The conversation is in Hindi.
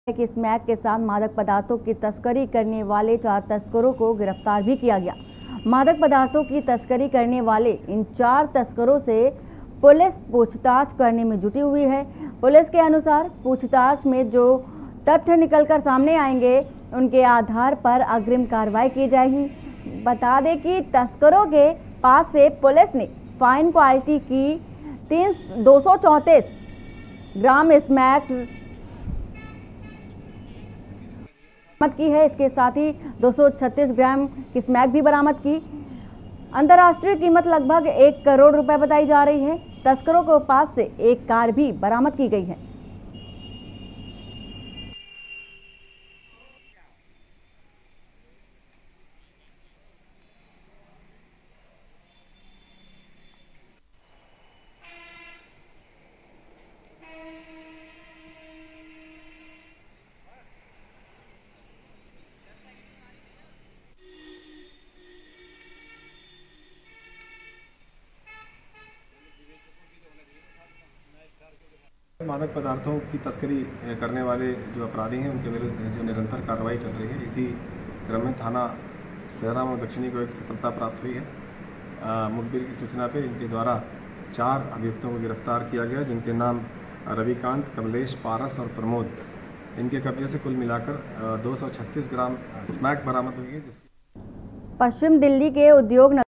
कि स्मैक के साथ मादक पदार्थों की तस्करी करने वाले 4 तस्करों को गिरफ्तार भी किया गया। मादक पदार्थों की तस्करी करने वाले इन 4 तस्करों से पुलिस पूछताछ करने में जुटी हुई है। पुलिस के अनुसार पूछताछ में जो तथ्य निकलकर सामने आएंगे उनके आधार पर अग्रिम कार्रवाई की जाएगी। बता दें कि तस्करों के पास से पुलिस ने फाइन क्वालिटी की 234 ग्राम स्मैक बरामद की है। इसके साथ ही 236 ग्राम की स्मैक भी बरामद की। अंतर्राष्ट्रीय कीमत लगभग 1 करोड़ रुपए बताई जा रही है। तस्करों के पास से एक कार भी बरामद की गई है। मादक पदार्थों की तस्करी करने वाले जो अपराधी हैं उनके विरुद्ध जो निरंतर कार्रवाई चल रही है, इसी क्रम में थाना सहराम और दक्षिणी को एक सफलता प्राप्त हुई है। मुखबिर की सूचना पे इनके द्वारा 4 अभियुक्तों को गिरफ्तार किया गया, जिनके नाम रविकांत, कमलेश, पारस और प्रमोद। इनके कब्जे से कुल मिलाकर 236 ग्राम स्मैक बरामद हुई है। पश्चिम दिल्ली के उद्योग